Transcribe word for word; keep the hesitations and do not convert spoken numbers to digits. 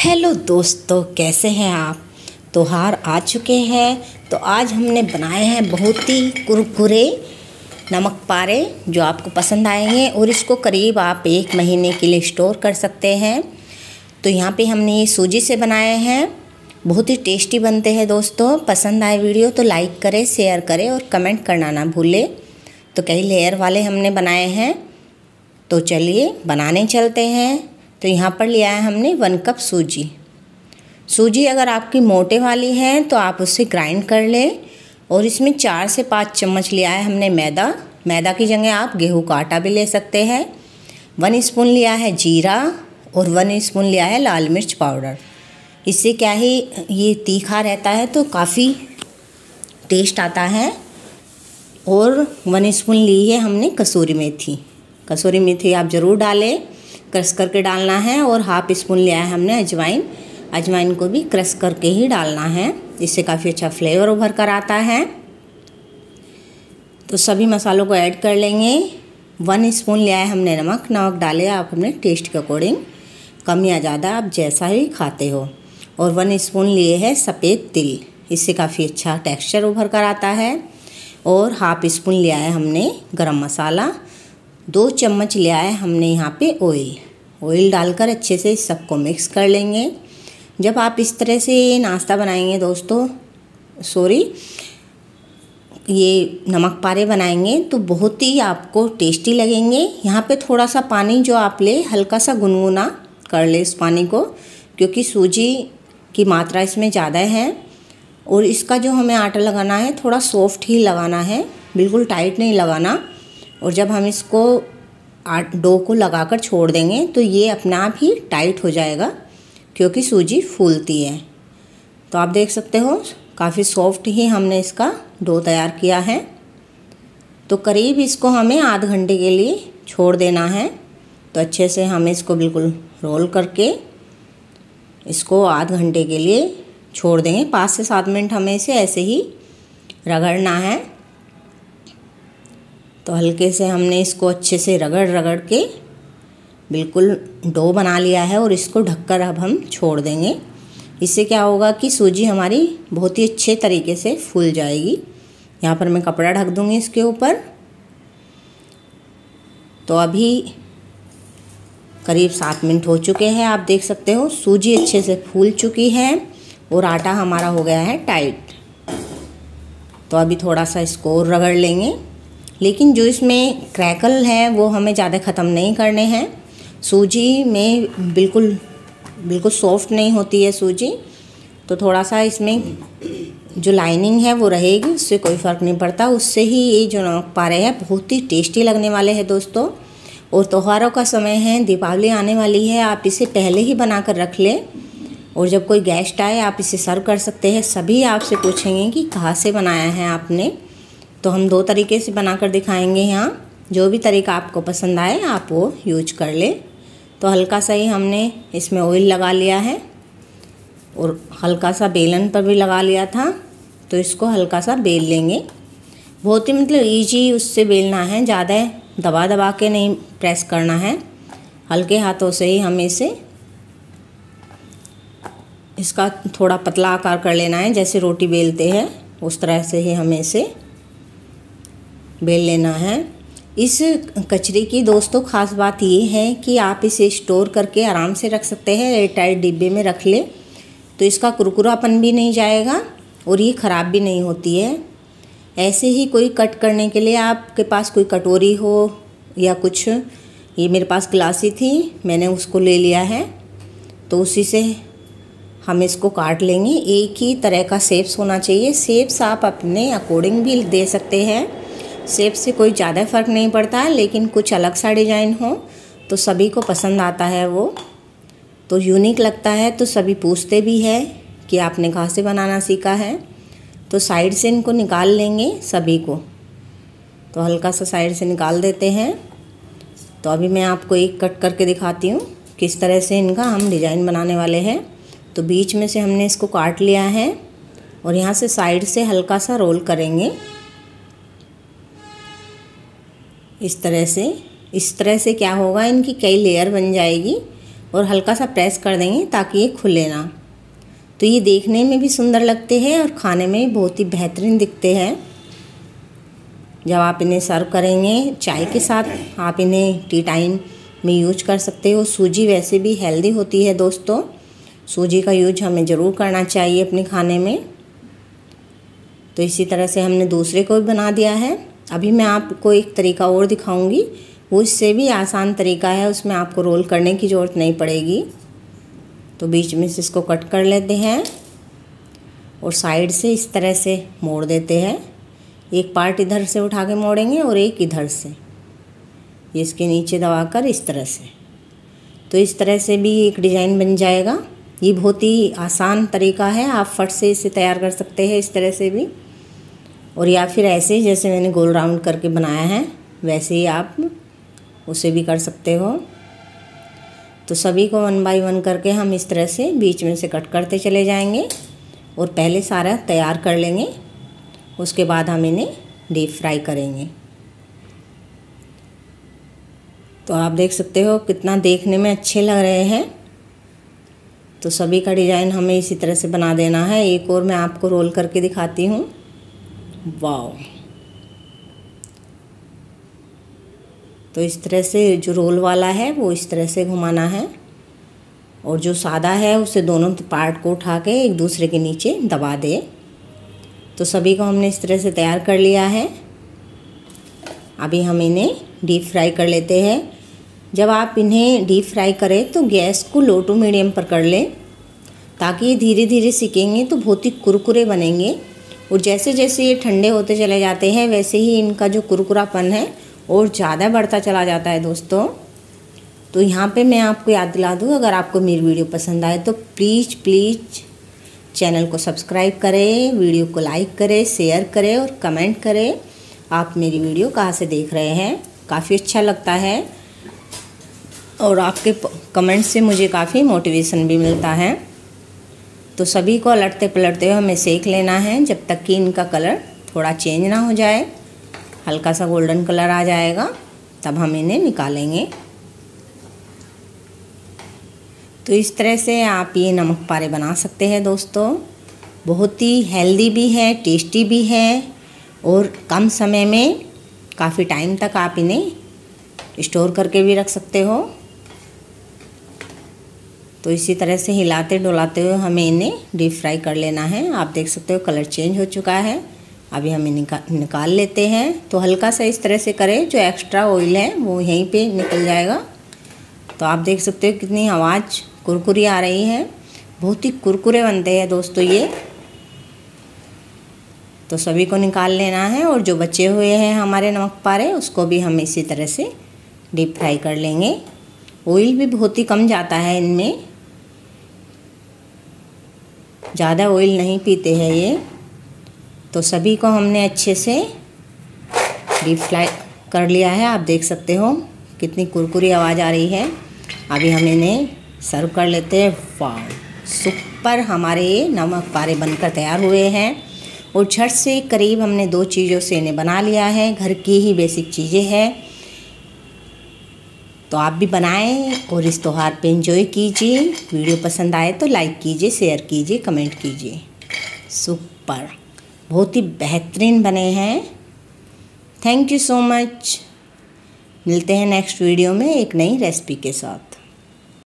Hello दोस्तों, कैसे हैं आप। त्योहार आ चुके हैं तो आज हमने बनाए हैं बहुत ही कुरकुरे नमक पारे जो आपको पसंद आएंगे और इसको करीब आप एक महीने के लिए स्टोर कर सकते हैं। तो यहाँ पे हमने ये सूजी से बनाए हैं, बहुत ही टेस्टी बनते हैं। दोस्तों पसंद आए वीडियो तो लाइक करें, शेयर करें और कमेंट करना ना भूलें। तो कई लेयर वाले हमने बनाए हैं, तो चलिए बनाने चलते हैं। तो यहाँ पर लिया है हमने वन कप सूजी। सूजी अगर आपकी मोटे वाली है तो आप उससे ग्राइंड कर लें। और इसमें चार से पाँच चम्मच लिया है हमने मैदा। मैदा की जगह आप गेहूं का आटा भी ले सकते हैं। वन स्पून लिया है जीरा और वन स्पून लिया है लाल मिर्च पाउडर। इससे क्या ही ये तीखा रहता है तो काफ़ी टेस्ट आता है। और वन स्पून ली है हमने कसूरी मेथी। कसूरी मेथी आप ज़रूर डालें, क्रश करके डालना है। और हाफ स्पून लिया है हमने अजवाइन। अजवाइन को भी क्रश करके ही डालना है, इससे काफ़ी अच्छा फ्लेवर उभर कर आता है। तो सभी मसालों को ऐड कर लेंगे। वन स्पून लिया है हमने नमक। नमक डाले आप अपने टेस्ट के अकॉर्डिंग, कम या ज़्यादा आप जैसा ही खाते हो। और वन स्पून लिए है सफ़ेद तिल, इससे काफ़ी अच्छा टेक्सचर उभर कर आता है। और हाफ स्पून लिया है हमने गरम मसाला। दो चम्मच लिया है हमने यहाँ पे ऑयल। ऑयल डालकर अच्छे से सबको मिक्स कर लेंगे। जब आप इस तरह से नाश्ता बनाएंगे दोस्तों, सॉरी ये नमक पारे बनाएंगे तो बहुत ही आपको टेस्टी लगेंगे। यहाँ पे थोड़ा सा पानी जो आप ले, हल्का सा गुनगुना कर ले इस पानी को, क्योंकि सूजी की मात्रा इसमें ज़्यादा है। और इसका जो हमें आटा लगाना है थोड़ा सॉफ्ट ही लगाना है, बिल्कुल टाइट नहीं लगाना। और जब हम इसको आट डो को लगाकर छोड़ देंगे तो ये अपने आप ही टाइट हो जाएगा, क्योंकि सूजी फूलती है। तो आप देख सकते हो काफ़ी सॉफ्ट ही हमने इसका डो तैयार किया है। तो करीब इसको हमें आध घंटे के लिए छोड़ देना है। तो अच्छे से हमें इसको बिल्कुल रोल करके इसको आध घंटे के लिए छोड़ देंगे। पाँच से सात मिनट हमें इसे ऐसे ही रगड़ना है। तो हल्के से हमने इसको अच्छे से रगड़ रगड़ के बिल्कुल डो बना लिया है। और इसको ढककर अब हम छोड़ देंगे। इससे क्या होगा कि सूजी हमारी बहुत ही अच्छे तरीके से फूल जाएगी। यहाँ पर मैं कपड़ा ढक दूँगी इसके ऊपर। तो अभी करीब सात मिनट हो चुके हैं। आप देख सकते हो सूजी अच्छे से फूल चुकी है और आटा हमारा हो गया है टाइट। तो अभी थोड़ा सा इसको और रगड़ लेंगे, लेकिन जो इसमें क्रैकल है वो हमें ज़्यादा ख़त्म नहीं करने हैं। सूजी में बिल्कुल बिल्कुल सॉफ्ट नहीं होती है सूजी, तो थोड़ा सा इसमें जो लाइनिंग है वो रहेगी, उससे कोई फ़र्क नहीं पड़ता। उससे ही ये जो नमक पारे हैं बहुत ही टेस्टी लगने वाले हैं दोस्तों। और त्योहारों का समय है, दीपावली आने वाली है, आप इसे पहले ही बना कर रख लें। और जब कोई गेस्ट आए आप इसे सर्व कर सकते हैं। सभी आपसे पूछेंगे कि कहाँ से बनाया है आपने। तो हम दो तरीके से बनाकर दिखाएंगे यहाँ। जो भी तरीका आपको पसंद आए आप वो यूज कर लें। तो हल्का सा ही हमने इसमें ऑयल लगा लिया है और हल्का सा बेलन पर भी लगा लिया था। तो इसको हल्का सा बेल लेंगे। बहुत ही मतलब इजी उससे बेलना है, ज़्यादा दबा दबा के नहीं प्रेस करना है। हल्के हाथों से ही हमें इसे इसका थोड़ा पतला आकार कर लेना है, जैसे रोटी बेलते हैं उस तरह से ही हमें इसे बेल लेना है। इस कचरी की दोस्तों ख़ास बात ये है कि आप इसे स्टोर करके आराम से रख सकते हैं। एयर टाइट डिब्बे में रख ले तो इसका कुरकुरापन भी नहीं जाएगा और ये ख़राब भी नहीं होती है। ऐसे ही कोई कट करने के लिए आपके पास कोई कटोरी हो या कुछ, ये मेरे पास गिलासी थी, मैंने उसको ले लिया है। तो उसी से हम इसको काट लेंगे। एक ही तरह का शेप्स होना चाहिए। शेप्स आप अपने अकॉर्डिंग भी दे सकते हैं, शेप से कोई ज़्यादा फ़र्क नहीं पड़ता, लेकिन कुछ अलग सा डिज़ाइन हो तो सभी को पसंद आता है, वो तो यूनिक लगता है। तो सभी पूछते भी है कि आपने कहाँ से बनाना सीखा है। तो साइड से इनको निकाल लेंगे सभी को। तो हल्का सा साइड से निकाल देते हैं। तो अभी मैं आपको एक कट करके दिखाती हूँ किस तरह से इनका हम डिज़ाइन बनाने वाले हैं। तो बीच में से हमने इसको काट लिया है और यहाँ से साइड से हल्का सा रोल करेंगे इस तरह से। इस तरह से क्या होगा, इनकी कई लेयर बन जाएगी और हल्का सा प्रेस कर देंगे ताकि ये खुले ना। तो ये देखने में भी सुंदर लगते हैं और खाने में बहुत ही बेहतरीन दिखते हैं। जब आप इन्हें सर्व करेंगे चाय के साथ, आप इन्हें टी टाइम में यूज कर सकते हो। सूजी वैसे भी हेल्दी होती है दोस्तों, सूजी का यूज हमें ज़रूर करना चाहिए अपने खाने में। तो इसी तरह से हमने दूसरे को भी बना दिया है। अभी मैं आपको एक तरीका और दिखाऊंगी, वो इससे भी आसान तरीका है, उसमें आपको रोल करने की ज़रूरत नहीं पड़ेगी। तो बीच में से इसको कट कर लेते हैं और साइड से इस तरह से मोड़ देते हैं। एक पार्ट इधर से उठा के मोड़ेंगे और एक इधर से, ये इसके नीचे दबाकर इस तरह से। तो इस तरह से भी एक डिज़ाइन बन जाएगा। ये बहुत ही आसान तरीका है, आप फट से इसे तैयार कर सकते हैं इस तरह से भी, और या फिर ऐसे जैसे मैंने गोल राउंड करके बनाया है वैसे ही आप उसे भी कर सकते हो। तो सभी को वन बाय वन करके हम इस तरह से बीच में से कट करते चले जाएंगे और पहले सारा तैयार कर लेंगे, उसके बाद हम इन्हें डीप फ्राई करेंगे। तो आप देख सकते हो कितना देखने में अच्छे लग रहे हैं। तो सभी का डिज़ाइन हमें इसी तरह से बना देना है। एक और मैं आपको रोल करके दिखाती हूँ। वाव, तो इस तरह से जो रोल वाला है वो इस तरह से घुमाना है, और जो सादा है उसे दोनों पार्ट को उठा के एक दूसरे के नीचे दबा दे। तो सभी को हमने इस तरह से तैयार कर लिया है। अभी हम इन्हें डीप फ्राई कर लेते हैं। जब आप इन्हें डीप फ्राई करें तो गैस को लो टू मीडियम पर कर लें, ताकि ये धीरे धीरे सिकेंगे तो बहुत ही कुरकुरे बनेंगे। और जैसे जैसे ये ठंडे होते चले जाते हैं वैसे ही इनका जो कुरकुरापन है और ज़्यादा बढ़ता चला जाता है दोस्तों। तो यहाँ पे मैं आपको याद दिला दूँ, अगर आपको मेरी वीडियो पसंद आए तो प्लीज़ प्लीज़ चैनल को सब्सक्राइब करें, वीडियो को लाइक करें, शेयर करें और कमेंट करें आप मेरी वीडियो कहाँ से देख रहे हैं। काफ़ी अच्छा लगता है और आपके कमेंट से मुझे काफ़ी मोटिवेशन भी मिलता है। तो सभी को अलटते पलटते हुए हमें सेक लेना है जब तक कि इनका कलर थोड़ा चेंज ना हो जाए। हल्का सा गोल्डन कलर आ जाएगा तब हम इन्हें निकालेंगे। तो इस तरह से आप ये नमक पारे बना सकते हैं दोस्तों। बहुत ही हेल्दी भी है, टेस्टी भी है, और कम समय में काफ़ी टाइम तक आप इन्हें स्टोर करके भी रख सकते हो। तो इसी तरह से हिलाते डुलाते हुए हमें इन्हें डीप फ्राई कर लेना है। आप देख सकते हो कलर चेंज हो चुका है। अभी हम इन्हें निका, निकाल लेते हैं। तो हल्का सा इस तरह से करें, जो एक्स्ट्रा ऑयल है वो यहीं पे निकल जाएगा। तो आप देख सकते हो कितनी आवाज़ कुरकुरी आ रही है। बहुत ही कुरकुरे बनते हैं दोस्तों ये। तो सभी को निकाल लेना है, और जो बचे हुए हैं हमारे नमक पारे उसको भी हम इसी तरह से डीप फ्राई कर लेंगे। ऑयल भी बहुत ही कम जाता है इनमें, ज़्यादा ऑयल नहीं पीते हैं ये। तो सभी को हमने अच्छे से डीप फ्राई कर लिया है। आप देख सकते हो कितनी कुरकुरी आवाज़ आ रही है। अभी हम इन्हें सर्व कर लेते हैं। वाह, सुपर हमारे ये नमक पारे बनकर तैयार हुए हैं, और झट से करीब हमने दो चीज़ों से इन्हें बना लिया है। घर की ही बेसिक चीज़ें हैं। तो आप भी बनाएं और इस त्यौहार पे एंजॉय कीजिए। वीडियो पसंद आए तो लाइक कीजिए, शेयर कीजिए, कमेंट कीजिए। सुपर, बहुत ही बेहतरीन बने हैं। Thank you so much. मिलते हैं नेक्स्ट वीडियो में एक नई रेसिपी के साथ।